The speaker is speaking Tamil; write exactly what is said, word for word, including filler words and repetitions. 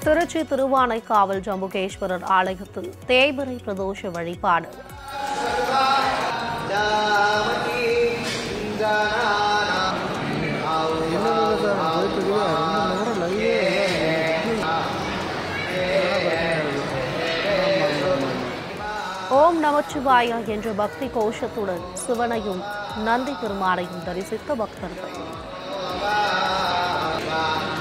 திருச்சி திருவானைக்காவல் ஜம்புகேஸ்வரர் ஆலயத்தில் தேய்பிறை பிரதோஷ வழிபாடு. ஓம் நமச்சிவாயா என்ற பக்தி கோஷத்துடன் சிவனையும் நந்தி பெருமானையும் தரிசித்த பக்தர்கள்.